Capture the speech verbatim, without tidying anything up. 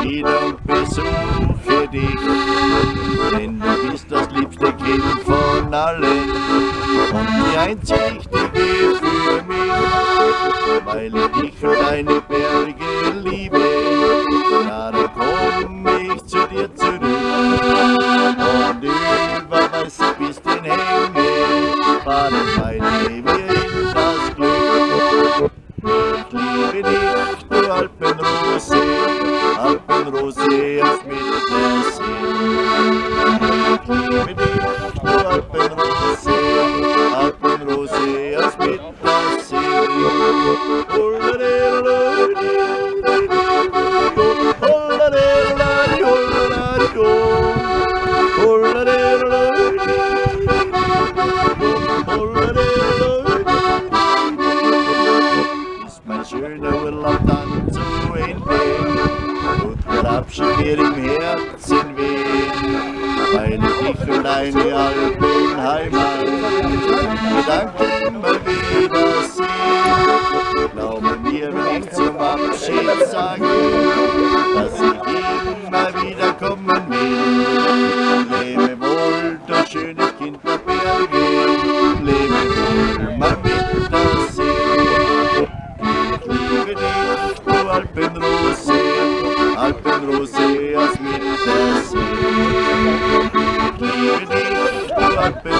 wieder und besuche dich, denn du bist das liebste Kind von allen und die einzig richtige für mich, weil ich dich und deine Berge liebe. Ja, dann komm ich zu dir zurück und über weiße Pisten hänge, fahren beide wir in das Glück. Ich liebe dich, du Alpenrose, Alpenrose aus Mittersee. Ich liebe dich, du Alpenrose, Alpenrose aus Mittersee. Ist mein schöner Urlaub dann zu Ende, tut der Abschied mir im Herzen weh, weil ich dich und deine Alpenheimat Gedanken immer wieder sehe. Glaube mir, wenn ich zum Abschied sage, dass ich immer wieder kommen will. Lebe wohl, du schönes Kind der Berge, lebe wohl, mein Mittersee. Ich liebe dich, du Alpenrose, Alpenrose aus Mittersee. Ich liebe dich, du Alpenrose.